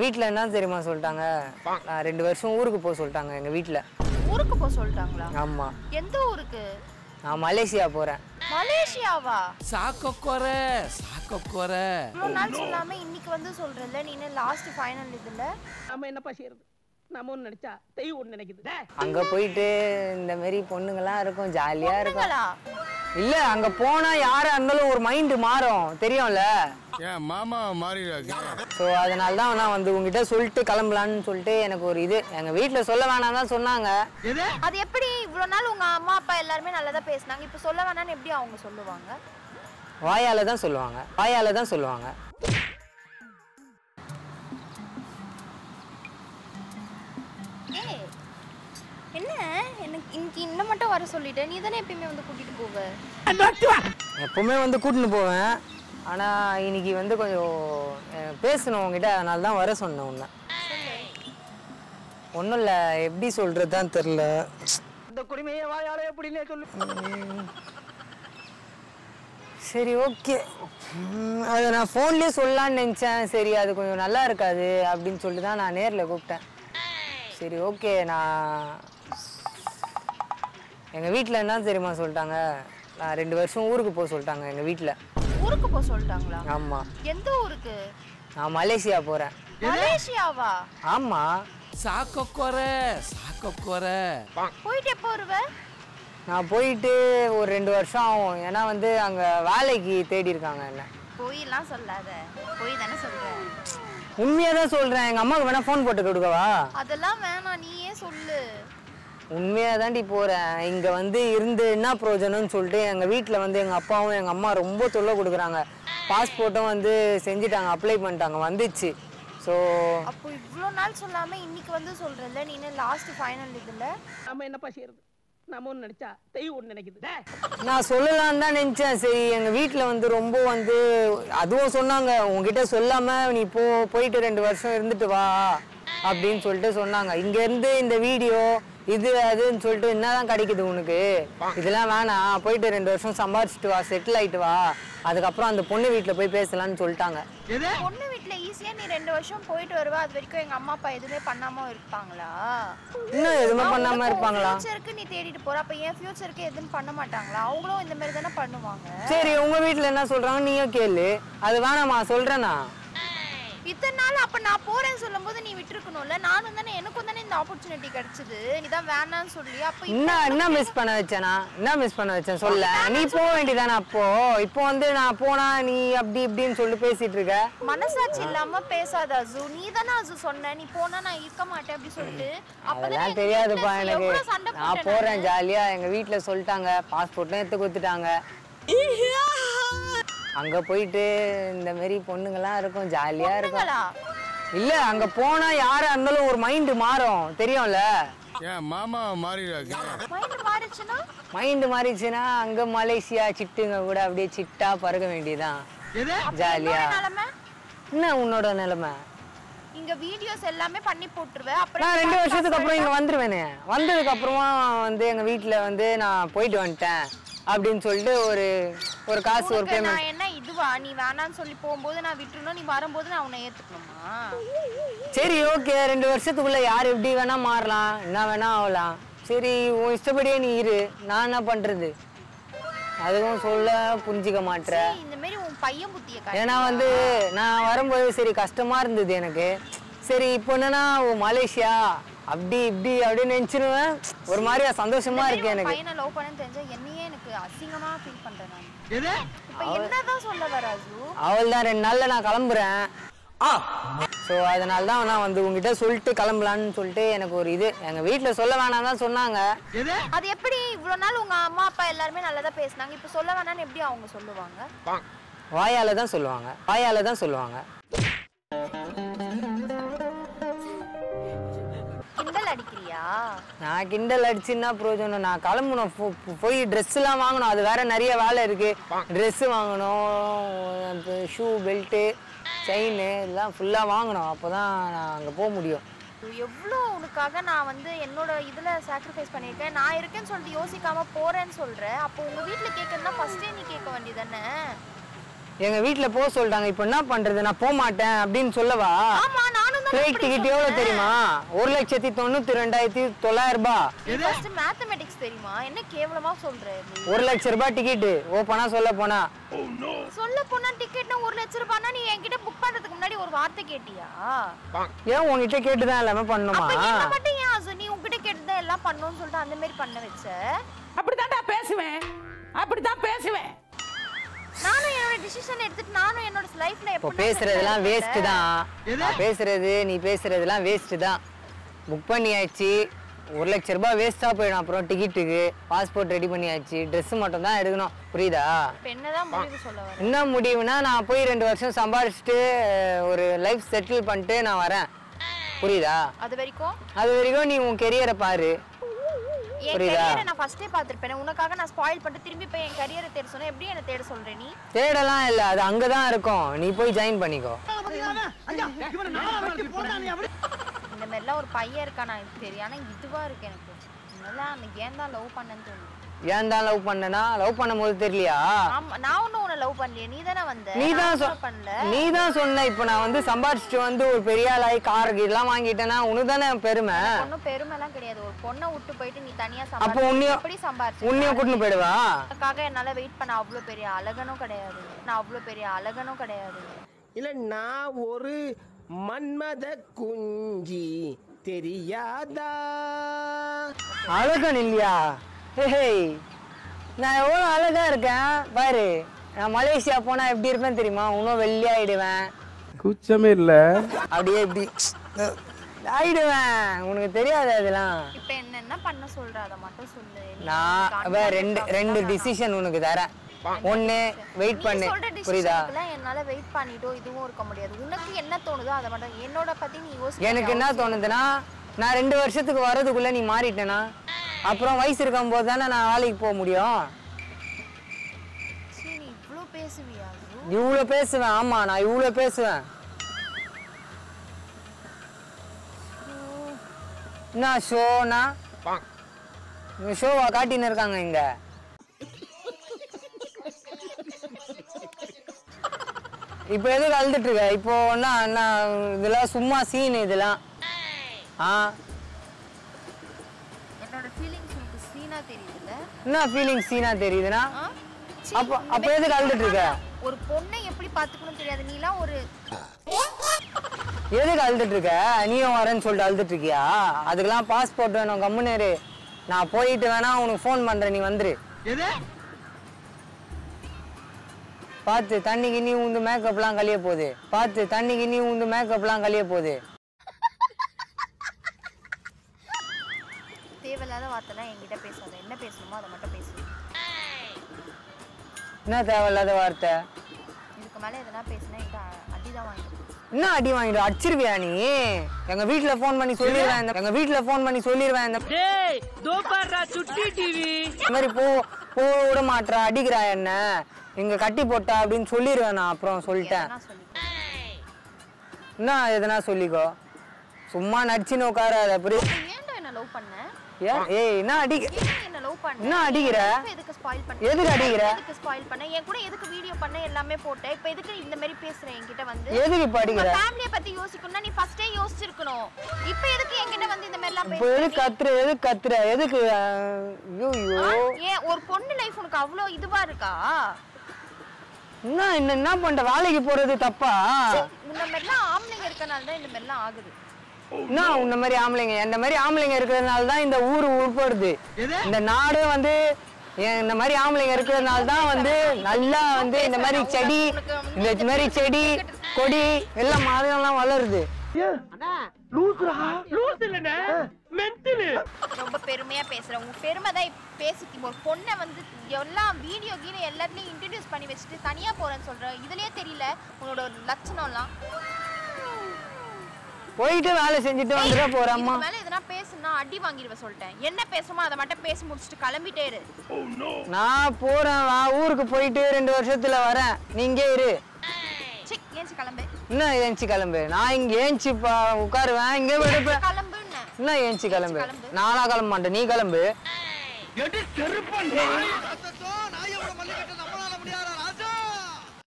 வீட்ல என்ன தெரியுமா சொல்லிட்டாங்க, 2 வருஷம் ஊருக்கு போக சொல்லிட்டாங்க எங்க வீட்ல. ஊருக்கு போக சொல்லிட்டாங்களா? ஆமா. எந்த ஊருக்கு? நான் மலேசியா போறேன். மலேசியாவா? சாக்கோக்கோரே. இவ்வளோ நாள் சொல்லாம இன்னைக்கு வந்து சொல்றல, நீ என்ன லாஸ்ட் ஃபைனல் இதுல? நாம என்னப்பா செய்யறது? நாம ஒண்ணு நினைச்சா தெய்வம் ஒண்ணு நினைக்குது. அங்க போயிட்டு இந்த மாதிரி பொண்ணுங்கலாம் இருக்கும், ஜாலியா இருக்கும். இல்ல அங்க போனா யாரா இருந்தாலும் ஒரு மைண்ட் மாறும், தெரியும்ல. ஏன் மாமா மாறிடுவாங்க. ஸோ அதனால தான் நான் வந்து உங்ககிட்ட சொல்லிட்டு கிளம்பலான்னு சொல்லிட்டு எனக்கு ஒரு இது, எங்க வீட்டுல சொல்ல வேணாம் தான் சொன்னாங்க. அது எப்படி இவ்வளோ நாள் உங்க அம்மா அப்பா எல்லாருமே நல்லதா பேசினாங்க, இப்போ சொல்ல வேணாம்னு எப்படி அவங்க சொல்லுவாங்க? வாயால தான் சொல்லுவாங்க, வாயால தான் சொல்லுவாங்க. என்ன எனக்கு இன்னைக்கு இன்னும் மட்டும் வர சொல்லிட்டேன், நீ தானே எப்பயுமே வந்து கூட்டிட்டு போவ? எப்பவுமே வந்து கூட்டின்னு போவேன், ஆனா இன்னைக்கு வந்து கொஞ்சம் பேசணும் உங்ககிட்ட, அதனால தான் வர சொன்னேன் உன்னை. ஒன்றும் இல்லை, எப்படி சொல்றதுதான் தெரில. இந்த குடிமையை வாயால எப்படின்னே சொல்லு. சரி ஓகே, அதை நான் ஃபோன்லேயே சொல்லலான்னு நினச்சேன். சரி அது கொஞ்சம் நல்லா இருக்காது அப்படின்னு சொல்லிட்டு தான் நான் நேரில் கூப்பிட்டேன். சரி ஓகே, நான் எங்கள் வீட்டில் என்ன தெரியுமா சொல்லிட்டாங்க, 2 வருஷம் ஊருக்கு போக சொல்லிட்டாங்க எங்கள் வீட்டில். ஊருக்கு போக சொல்லிட்டாங்களா? ஆமாம். எந்த ஊருக்கு? நான் மலேசியா போகிறேன். மலேசியாவா? ஆமாம். சாக்கோக்கோரே. போயிட்டு எப்போ வருவ? நான் போயிட்டு ஒரு 2 வருஷம் ஆகும், ஏன்னா வந்து அங்கே வேலைக்கு தேடி இருக்காங்க என்ன. போயெல்லாம் சொல்லாத, போய் தானே சொல்றேன். உண்மையாக தான் சொல்கிறேன், எங்கள் அம்மாவுக்கு வேணால் ஃபோன் போட்டு கொடுக்கவா? அதெல்லாம் வேணாம், நீயே சொல்லு. உண்மையாக தாண்டி போகிறேன். இங்கே வந்து இருந்து என்ன பிரயோஜனம்னு சொல்லிட்டு எங்கள் வீட்டில் வந்து எங்கள் அப்பாவும் எங்கள் அம்மா ரொம்ப தொல்லை கொடுக்குறாங்க. பாஸ்போர்ட்டும் வந்து செஞ்சுட்டாங்க, அப்ளை பண்ணிட்டாங்க, வந்துச்சு. ஸோ அப்போ இவ்வளோ நாள் சொல்லாமல் இன்னைக்கு வந்து சொல்கிறல்ல, நீ என்ன லாஸ்ட் ஃபைனல் இதில்? நாம என்னப்பா செய்யறது? நாம ஒண்ணு நினைச்சா தெய்வம் ஒண்ணு நினைக்குது. நான் சொல்லலான்னு தான் நினச்சேன். சரி எங்கள் வீட்டில் வந்து ரொம்ப வந்து அதுவும் சொன்னாங்க, உங்ககிட்ட சொல்லாமல் நீ போயிட்டு 2 வருஷம் இருந்துட்டு வா அப்படின்னு சொல்லிட்டு சொன்னாங்க. இங்கேருந்து இந்த வீடியோ இது அதுன்னு சொல்லிட்டு என்னதான் கிடைக்குது உனக்கு, இதெல்லாம் வேணாம், போயிட்டு 2 வருஷம் சம்பாரிச்சிட்டு வா, செட்டில் ஆகிட்டு வா, அதுக்கப்புறம் அந்த பொண்ணு வீட்டில் போய் பேசலான்னு சொல்லிட்டாங்க. பொண்ணு வீட்டில் ஈஸியாக நீ 2 வருஷம் போயிட்டு வருவா, அது வரைக்கும் எங்கள் அம்மா அப்பா எதுவுமே பண்ணாமல் இருப்பாங்களா? இன்னும் எதுவுமே பண்ணாமல் இருப்பாங்களா? ஃபியூச்சருக்கு நீ தேடிட்டு போற, அப்போ என் ஃபியூச்சருக்கு எதுவும் பண்ண மாட்டாங்களா? அவங்களும் இந்த மாதிரி தானே பண்ணுவாங்க. சரி உங்க வீட்டில் என்ன சொல்றாங்க நீயும் கேளு, அது வேணாமா சொல்றேனா? இத்தனை நாள் அப்ப நான் போறேன்னு சொல்லும்போது நீ விட்டுருக்கணும்ல, நானும் தானே, எனக்கும் தானே இந்த ஆப்பர்ச்சுனிட்டி கிடைச்சது, நீ தான் வேணான்னு சொல்லி. அப்ப என்ன மிஸ் பண்ண வச்சேனா? என்ன மிஸ் பண்ண வச்சேன் சொல்ல? நீ போக வேண்டியதானே அப்போ. இப்போ வந்து நான் போனா நீ அப்படி இப்படின்னு சொல்லி பேசிட்டு இருக்க. மனசாட்சி இல்லாம பேசாத அசு, நீ தானே அசு சொன்ன நீ போனா நான் இருக்க மாட்டேன் அப்படி சொல்லிட்டு. அதெல்லாம் தெரியாதுப்பா எனக்கு, நான் போறேன் ஜாலியா. எங்க வீட்டுல சொல்லிட்டாங்க, பாஸ்போர்ட்லாம் எடுத்து கொடுத்துட்டாங்க. அங்க போயிட்டு இந்த மாதிரி பொண்ணுங்கலாம் இருக்கும், ஜாலியா இருக்கும். இல்ல அங்க போனா யாரா இருந்தாலும் ஒரு மைண்ட் மாறும், தெரியும்ல. ஏன் மாமா மாறிடுவாங்க. மைண்ட் மாறிச்சுன்னா அங்க மலேசியா சிட்டுங்க கூட அப்படியே சிட்டா பறக்க வேண்டியதான், ஜாலியா. என்ன உன்னோட நிலைமை? இங்க வீடியோஸ் எல்லாமே பண்ணி போட்டுருவேன். அப்புறம் நான் 2 வருஷத்துக்கு அப்புறம் இங்க வந்துருவேனே. வந்ததுக்கு அப்புறமா வந்து எங்க வீட்டுல வந்து நான் போயிட்டு வந்துட்டேன் அப்படின்னு சொல்லிட்டு ஒரு காசு ஒரு பேமெண்ட். நான் என்ன இதுவா, நீ வேணான்னு சொல்லி போகும்போது நான் விட்டுறணும், நீ வரும்போது நான் உன்னை ஏத்துக்கணுமா? சரி ஓகே, 2 வருஷத்துக்குள்ள யார் எப்படி வேணா மாறலாம், என்ன வேணா ஆகலாம். சரி உன் இஷ்டப்படியே நீ இரு, நான் என்ன பண்றது? அதுவும் சொல்ல புரிஞ்சிக்க மாட்டேன். இந்த மாதிரி உன் பையன் புத்திய காட்டு. ஏன்னா வந்து நான் வரும்போது சரி கஷ்டமா இருந்தது எனக்கு. சரி இப்போ என்னன்னா மலேசியா அப்படி இப்படி அப்படின்னு நினைச்சிருவேன், ஒரு மாதிரியா சந்தோஷமா இருக்கு எனக்கு. பையனை லவ் பண்ணேன்னு தெரிஞ்சா என்னையே எனக்கு அசிங்கமா ஃபீல் பண்றேன் நான். இப்போ என்னதான் சொல்ல வர அசு? அவள்தான் 2 நாள்ல நான் கிளம்புறேன். ஸோ அதனால தான் நான் வந்து உங்ககிட்ட சொல்லிட்டு கிளம்பலான்னு சொல்லிட்டு எனக்கு ஒரு இது, எங்க வீட்டுல சொல்ல வேணாம் தான் சொன்னாங்க. அது எப்படி இவ்வளவு நாள் உங்க அம்மா அப்பா எல்லாருமே நல்லதா பேசினாங்க, இப்போ சொல்ல வேணாம்னு எப்படி அவங்க சொல்லுவாங்க? வாயால தான் சொல்லுவாங்க, வாயால தான் சொல்லுவாங்க. கிண்டல் அடிக்கிறியா? நான் கிண்டல் அடிச்சுன்னா பிரயோஜனம். நான் கிளம்பணும், போய் ட்ரெஸ் எல்லாம் வாங்கணும், அது வேற நிறைய வேலை இருக்கு. ட்ரெஸ் வாங்கணும், ஷூ பெல்ட்டு செயின் இதெல்லாம் ஃபுல்லாக வாங்கணும், அப்போதான் நான் அங்கே போக முடியும். எவ்வளோ உனக்காக நான் வந்து என்னோட இதில் சாக்ரிஃபைஸ் பண்ணியிருக்கேன். நான் இருக்கேன்னு சொல்லிட்டு யோசிக்காம போறேன்னு சொல்கிறேன். அப்போ உங்கள் வீட்டில் கேட்கணும்னா ஃபஸ்ட்டே நீ கேட்க வேண்டியதானே? எங்கள் வீட்டில் போக சொல்லிட்டாங்க, இப்போ என்ன பண்ணுறது? நான் போக மாட்டேன் அப்படின்னு சொல்லவா? ஆமாம், நானும் ஃப்ளைட் டிக்கெட் எவ்வளவு தெரியுமா? 1,92,900 ரூபாய். ஃபர்ஸ்ட் மேத்தமேட்டிக்ஸ் தெரியுமா? என்ன கேவலமா சொல்ற? 1 லட்ச ரூபாய் டிக்கெட். ஓபனா சொல்ல போனா டிக்கெட்னா 1 லட்சம் ரூபாய்னா நீ என்கிட்ட புக் பண்றதுக்கு முன்னாடி ஒரு வார்த்தை கேட்டியா? ஏன் உன்கிட்ட கேட்டுதான் எல்லாமே பண்ணணுமா? அப்ப என்ன மட்டும் ஏன் நீ உன்கிட்ட கேட்டுதான் எல்லாம் பண்ணணும்னு சொல்லிட்டு அந்த மாதிரி பண்ண வச்ச? அப்படிதான்டா பேசுவேன், அப்படிதான் பேசுவேன். நானும் என்னோட டிசிஷன் எடுத்துட்டு நானும் என்னோட லைஃப்ல இப்போ பேசுறதெல்லாம் வேஸ்ட் தான். நீ பேசுறதெல்லாம் வேஸ்ட் தான். புக் பண்ணியாச்சு, 1 லட்ச ரூபாய் வேஸ்டா போயிடும். அப்புறம் டிக்கெட்டுக்கு பாஸ்போர்ட் ரெடி பண்ணியாச்சு, ட்ரெஸ் மட்டும் தான் எடுக்கணும். புரியுதா? என்னதான் முடிவு சொல்ல வர? என்ன முடிவுனா நான் போய் 2 வருஷம் சம்பாதிச்சுட்டு ஒரு லைஃப் செட்டில் பண்ணிட்டு நான் வரேன். புரியுதா? அது வரைக்கும் நீ உன் கெரியரை பாரு. என் கரியரை நான் ஃபர்ஸ்டே பாத்துர்ப்பேன். உனக்காக நான் ஸ்பாயில் பண்ணிட்டு திரும்பி போய் என் கரியரை தேட சொன்னா எப்படி என்ன தேட சொல்ற நீ? தேடலாம் இல்ல, அது அங்கதான் இருக்கும். நீ போய் ஜாயின் பண்ணிக்கோ. இந்த மாதிரிலாம் ஒரு பையன் இருக்கா நான் தெரியும். ஆனா இதுவா இருக்கு எனக்கு. நல்லா அந்த ஏன் தான் லவ் பண்ணேன்னு தோணுது. ஏன் தான் லவ் பண்ணனா? லவ் பண்ணும்போது தெரியலையா? ஆமா, நான் ஒன்னும் உன்னை லவ் பண்ணலையே. நீ தானே வந்த. நீ தான் சொன்ன. இப்போ நான் வந்து சம்பாதிச்சுட்டு வந்து ஒரு பெரிய ஆளாய் கார் இதெல்லாம் வாங்கிட்டேன்னா உனக்கு தானே பெருமை. ஒன்னும் பெருமைலாம் கிடையாது. ஒரு பொண்ணை விட்டு போயிட்டு நீ தனியா அப்போ எப்படி சம்பாதிச்சு உன்னையும் கூட்டிட்டு போயிடுவா? அதுக்காக என்னால வெயிட் பண்ண அவ்வளவு பெரிய அழகனும் கிடையாது. இல்ல நான் ஒரு மன்மத குஞ்சி தெரியாதா? அழகன் இல்லையா? நான் எவ்வளவு அழகா இருக்கேன் பாரு. நான் மலேசியா போனா எப்படி இருப்பேன் தெரியுமா? இன்னும் வெள்ளையாயிடுவேன். கூச்சமே இல்ல. அப்படியே இப்படி ஆயிடுவேன். உனக்கு தெரியாது அதெல்லாம். இப்ப என்ன பண்ண சொல்ற அத மட்டும் சொல்லு. நான் ரெண்டு டிசிஷன் உனக்கு தரேன். ஒண்ணு வெயிட் பண்ணு. புரியுதா? என்னால வெயிட் பண்ணிட்டோ இதுவும் இருக்க முடியாது. உனக்கு என்ன தோணுதோ அத மட்டும் என்னோட பத்தி நீ யோசி. எனக்கு என்ன தோணுதுன்னா, நான் 2 வருஷத்துக்கு வரதுக்குள்ள நீ மாறிட்டேனா அப்புறம் வயசு இருக்கும் போது தானே நான் வேலைக்கு போக முடியும். சரி, நீ இவ்ளோ பேசுவியா? இவ்ளோ பேசுவேன். ஆமா, நான் இவ்ளோ பேசுவேன். என்ன ஷோனா? ஷோவா காட்டின்னு இருக்காங்க இங்க. இப்போ எதுக்கு அழுதுட்டு இருக்க? இப்போ என்ன இதெல்லாம் சும்மா சீன் இதெல்லாம். என்னோட ஃபீலிங்ஸ் உனக்கு சீனா தெரியுதுல? என்ன ஃபீலிங்ஸ் சீனா தெரியுதுனா? அப்ப எதுக்கு அழுதுட்டு இருக்க? ஒரு பொண்ணை எப்படி பாத்துக்கணும் தெரியாது. நீலாம் ஒரு எதுக்கு அழுதுட்டு இருக்க? நீயும் வரேன்னு சொல்லிட்டு அழுதுட்டு இருக்கியா? அதுக்கெல்லாம் பாஸ்போர்ட் வேணும். கம்முனேரு. நான் போயிட்டு வேணா உனக்கு ஃபோன் பண்றேன், நீ வந்துரு. பார்த்து தண்ணிக்கு நீ உந்து மேக்கப்லாம் கழிய போகுது. தேவையில்லாத வார்த்தைலாம் என்கிட்ட பேசாத. என்ன பேசணுமோ அதை மட்டும் பேசு. என்ன தேவையில்லாத வார்த்தை? இதுக்கு மேல எதனா பேசினா என்கிட்ட அடிதான் வாங்கிட்டு. என்ன அடி வாங்கிடு? அடிச்சிருவியா நீ? எங்க வீட்டுல போன் பண்ணி சொல்லிடுவேன். இந்த மாதிரி போ விட மாட்டா, அடிக்கிறா என்ன, இங்க கட்டி போட்டா அப்படின்னு சொல்லிடுவேன் நான். அப்புறம் சொல்லிட்டேன். என்ன எதனா சொல்லிக்கோ. சும்மா நடிச்சுன்னு உட்காராத. புரியுது? என்ன லவ் பண்ண? ஏய் என்ன அடிக்கிற? எதுக்கு அடிக்கிற? என் கூட எதுக்கு வீடியோ பண்ண எல்லாமே போட்ட? இப்போ எதுக்கு இந்த மாதிரி பேசுற என்கிட்ட வந்து? எதுக்கு இப்ப அடிக்கிற? ஃபேமிலியை பத்தி யோசிக்கணும்னா நீ ஃபர்ஸ்டே யோசிச்சிருக்கணும். இப்போ எதுக்கு என்கிட்ட வந்து இந்த மாதிரி எல்லாம் பேசுற? எதுக்கு கத்துற? எதுக்கு? ஐயோ ஏன் ஒரு பொண்ணு லைஃப் உனக்கு அவ்ளோ இதுவா இருக்கா? என்ன பண்ற? வேலைக்கு போறது தப்பா? இந்த மாதிரிலாம் ஆம்பளைங்க இருக்கனால தான் இந்த மாதிரிலாம் ஆகுது. உன்ன மாதிரி ஆம்பளைங்க, இந்த மாதிரி ஆம்பளைங்க இருக்கிறதுனால தான் இந்த ஊரு உருப்படுது. இந்த நாடு வந்து இந்த மாதிரி ஆம்பளைங்க இருக்கிறதுனால தான் வந்து நல்லா வந்து இந்த மாதிரி செடி கொடி எல்லாம் மரம்லாம் வளருது. ரொம்ப பெருமையா பேசுற. உங்க பெருமை தான் பேசிக்கி. ஒரு பொண்ணை வந்து எல்லாம் வீடியோ கீழே எல்லாத்தையும் இன்ட்ரடியூஸ் பண்ணி வச்சுட்டு தனியா போறேன்னு சொல்ற. இதுலயே தெரியல உன்னோட லட்சணம்லாம். போயிட்டு வேலை செஞ்சுட்டு வந்துட போறம்மா. மேல எதனா பேசுனா அடி வாங்கிடுவ சொல்லிட்டேன். என்ன பேசுமோ அதை மட்டும் பேசி முடிச்சுட்டு கிளம்பிட்டே இரு. நான் போறேன். ஊருக்கு போயிட்டு 2 வருஷத்துல வரேன். நீ இங்கே இரு. ஏஞ்சி கிளம்பு. என்ன ஏஞ்சி கிளம்பு? நான் இங்க ஏஞ்சி உட்காருவேன். இங்கே விடுப்பேன். கிளம்புன்னு. என்ன ஏஞ்சி கிளம்பு? நானா கிளம்ப மாட்டேன், நீ கிளம்பு.